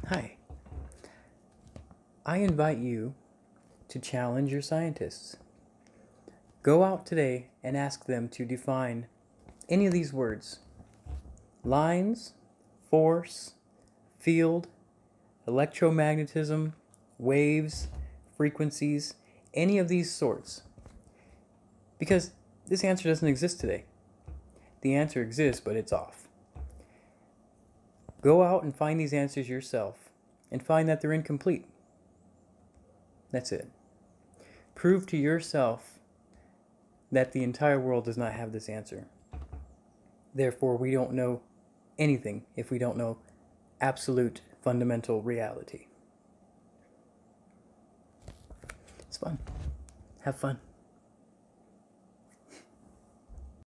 Hi. I invite you to challenge your scientists. Go out today and ask them to define any of these words: lines, force, field, electromagnetism, waves, frequencies, any of these sorts. Because this answer doesn't exist today. The answer exists, but it's off. Go out and find these answers yourself and find that they're incomplete. That's it. Prove to yourself that the entire world does not have this answer. Therefore, we don't know anything if we don't know absolute fundamental reality. It's fun. Have fun.